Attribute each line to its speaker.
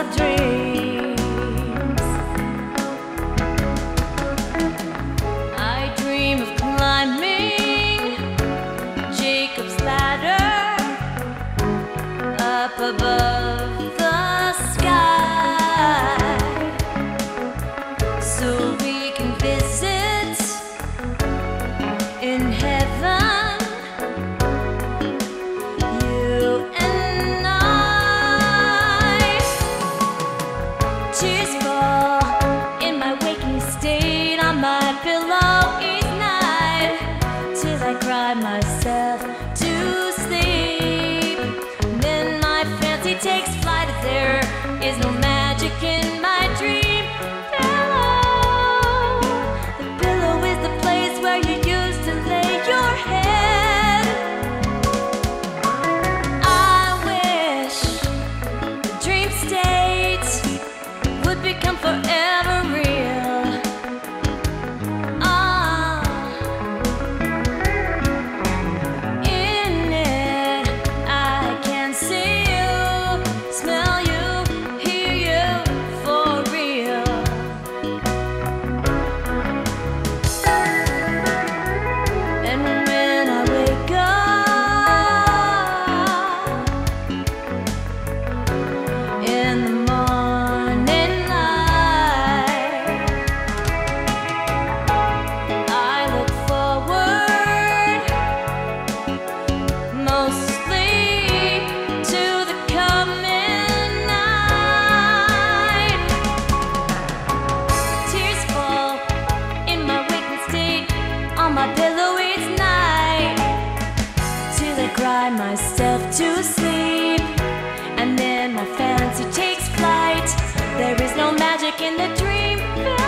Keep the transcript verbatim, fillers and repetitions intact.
Speaker 1: dreams. I dream of climbing Jacob's ladder up above the sky, so we can visit in heaven. Tears fall in my waking state on my pillow each night, till I cry myself to sleep. Then my fancy takes flight, as there is no magic in my dream pillow. The pillow is the place where you used to lay your head. I wish the dream state would become forever real. Ah, in it I can see you, smell you, hear you for real. And when I wake up in the morning, my pillow each night, till I cry myself to sleep. And then my fancy takes flight. There is no magic in the dream.